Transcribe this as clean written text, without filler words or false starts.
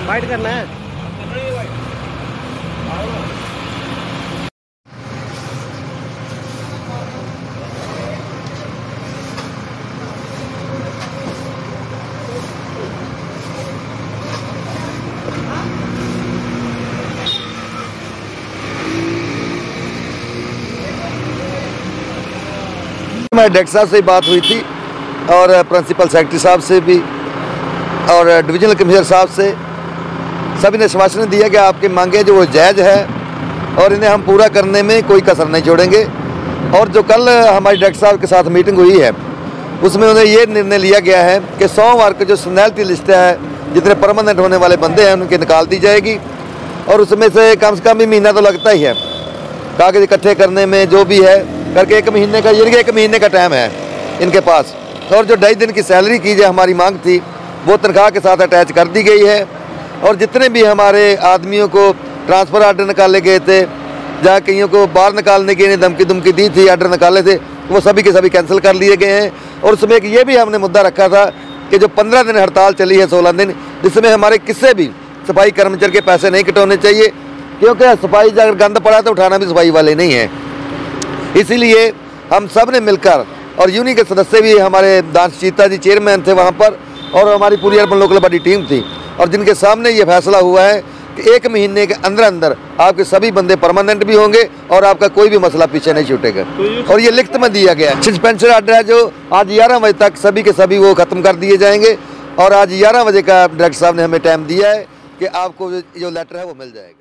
Fight करना है। हमारे डायरेक्टर साहब से बात हुई थी और प्रिंसिपल सेक्रेटरी साहब से भी और डिवीजनल कमिश्नर साहब से, सभी ने आश्वासन दिया कि आपकी मांगें जो वो जायज़ है और इन्हें हम पूरा करने में कोई कसर नहीं छोड़ेंगे। और जो कल हमारे डायरेक्टर साहब के साथ मीटिंग हुई है उसमें उन्हें ये निर्णय लिया गया है कि सोमवार को जो सीनियरिटी लिस्ट है, जितने परमानेंट होने वाले बंदे हैं उनकी निकाल दी जाएगी और उसमें से कम भी महीना तो लगता ही है कागज इकट्ठे करने में, जो भी है करके 1 महीने का, ये 1 महीने का टाइम है इनके पास। और जो 2.5 दिन की सैलरी की जो हमारी मांग थी वो तनख्वाह के साथ अटैच कर दी गई है। और जितने भी हमारे आदमियों को ट्रांसफ़र आर्डर निकाले गए थे, जहाँ कईयों को बाहर निकालने की धमकी दी थी, आर्डर निकाले थे, वो सभी के सभी कैंसिल कर लिए गए हैं। और उसमें एक ये भी हमने मुद्दा रखा था कि जो 15 दिन हड़ताल चली है, 16 दिन, जिसमें हमारे किसी भी सफाई कर्मचारी के पैसे नहीं कटवाने चाहिए, क्योंकि सफाई अगर गंद पड़ा तो उठाना भी सफाई वाले नहीं हैं। इसीलिए हम सब ने मिलकर, और यूनियन के सदस्य भी, हमारे दानशीता जी चेयरमैन थे वहाँ पर, और हमारी पूरी अर्बन लोकल बॉडी टीम थी, और जिनके सामने ये फैसला हुआ है कि 1 महीने के अंदर अंदर आपके सभी बंदे परमानेंट भी होंगे और आपका कोई भी मसला पीछे नहीं छूटेगा। और ये लिखित में दिया गया है। सस्पेंशन आर्डर है जो आज 11 बजे तक सभी के सभी वो ख़त्म कर दिए जाएंगे, और आज 11 बजे का डायरेक्टर साहब ने हमें टाइम दिया है कि आपको जो लेटर है वो मिल जाएगा।